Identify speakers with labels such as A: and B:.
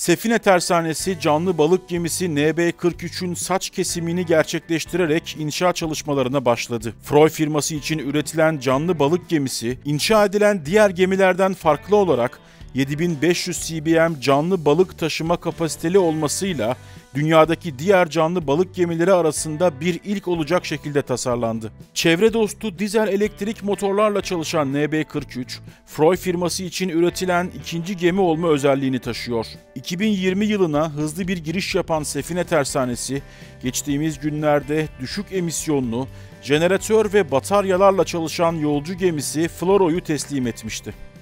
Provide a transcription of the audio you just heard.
A: Sefine Tersanesi canlı balık gemisi NB43'ün saç kesimini gerçekleştirerek inşa çalışmalarına başladı. Freud firması için üretilen canlı balık gemisi, inşa edilen diğer gemilerden farklı olarak 7500 cbm canlı balık taşıma kapasiteli olmasıyla dünyadaki diğer canlı balık gemileri arasında bir ilk olacak şekilde tasarlandı. Çevre dostu dizel elektrik motorlarla çalışan NB43, Freud firması için üretilen ikinci gemi olma özelliğini taşıyor. 2020 yılına hızlı bir giriş yapan Sefine Tersanesi, geçtiğimiz günlerde düşük emisyonlu, jeneratör ve bataryalarla çalışan yolcu gemisi Floro'yu teslim etmişti.